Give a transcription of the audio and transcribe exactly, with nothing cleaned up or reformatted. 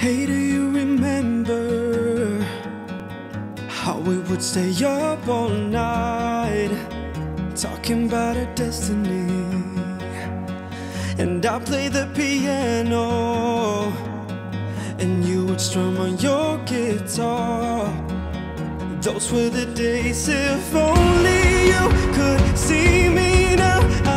Hey, do you remember how we would stay up all night talking about our destiny? And I play the piano and you would strum on your guitar. Those were the days. If only you could see me now,